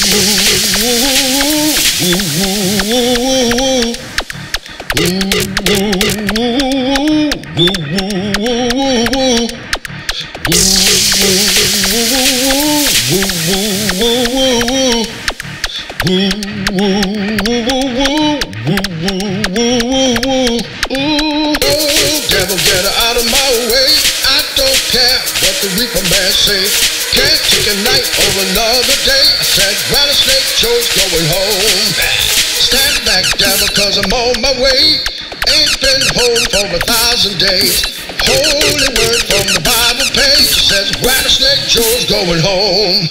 Devil, get her out of my way. I don't care what the reaper man say. Can't take a night or another day. I said rattlesnake Joe's going home. Stand back, devil, cause I'm on my way. Ain't been home for 1,000 days. Holy word from the Bible page says rattlesnake Joe's going home.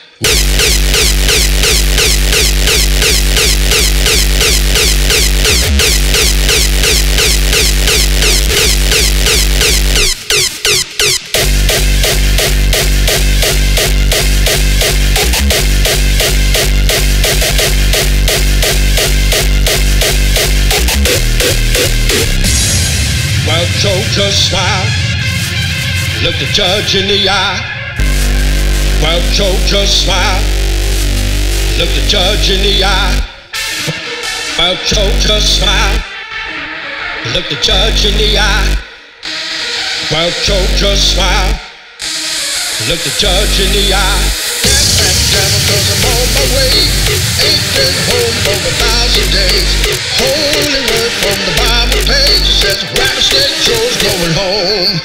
Well, Joe just smiled, looked the judge in the eye. Well, Joe just smiled, looked the judge in the eye. Well, Joe just smiled, looked the judge in the eye. Well, Joe just smiled, looked the judge in the eye. Get back, devil, cause I'm on my way. Ain't been home for 1,000 days. Holy word from the Bible page says rattlesnake Joe's going home.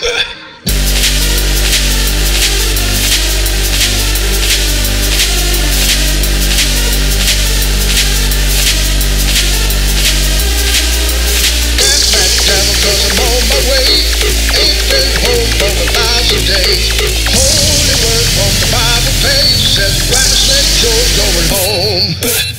Get back, devil, cause I'm on my way. Ain't been home for 1,000 days. Holy word from the Bible page says rattlesnake Joe's going home.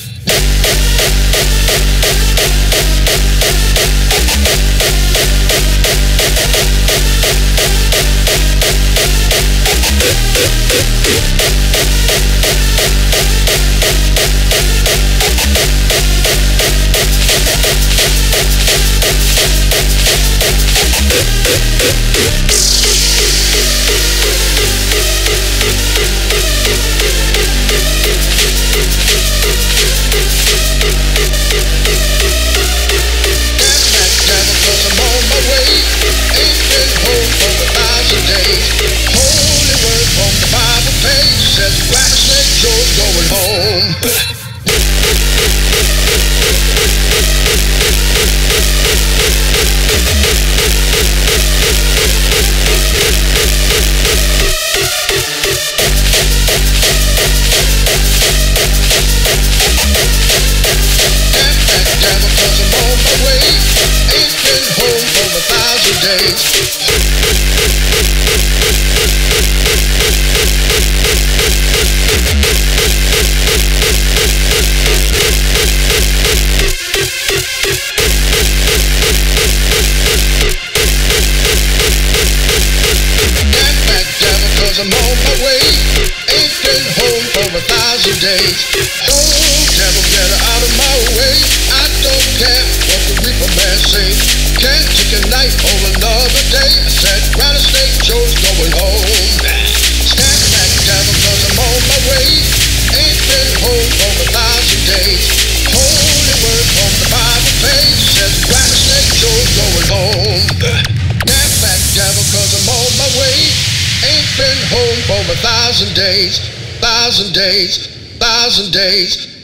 I'm on my way, ain't been home for 1,000 days. Oh, devil, get her out of my way. I don't care what the reaper man say. Can't take a night or another day. I said rattlesnake Joe's going home. Stand back, devil, cause I'm on my way. Ain't been home for 1,000 days. Holy word from the Bible page says rattlesnake Joe's going home. Stand back, devil, cause I'm on my way. Ain't been home for 1,000 days, 1,000 days, 1,000 days.